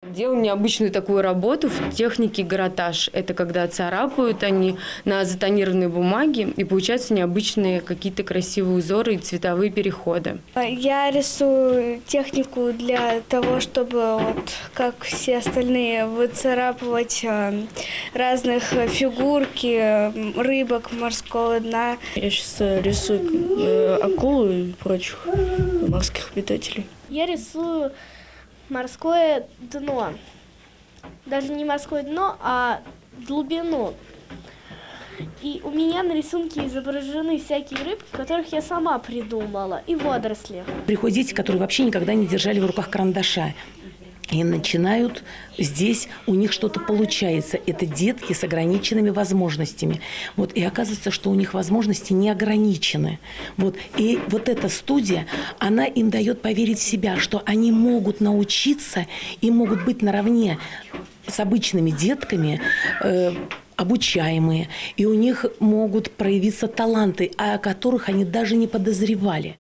Делал необычную такую работу в технике гратаж. Это когда царапают они на затонированной бумаге, и получаются необычные какие-то красивые узоры и цветовые переходы. Я рисую технику для того, чтобы, вот, как все остальные, выцарапывать разных фигурки, рыбок морского дна. Я сейчас рисую акулу и прочих морских обитателей. Я рисую морское дно. Даже не морское дно, а глубину. И у меня на рисунке изображены всякие рыбки, которых я сама придумала, и водоросли. Приходят дети, которые вообще никогда не держали в руках карандаша. И начинают здесь, у них что-то получается. Это детки с ограниченными возможностями. Вот, и оказывается, что у них возможности не ограничены. Вот, и вот эта студия, она им дает поверить в себя, что они могут научиться и могут быть наравне с обычными детками, обучаемые. И у них могут проявиться таланты, о которых они даже не подозревали.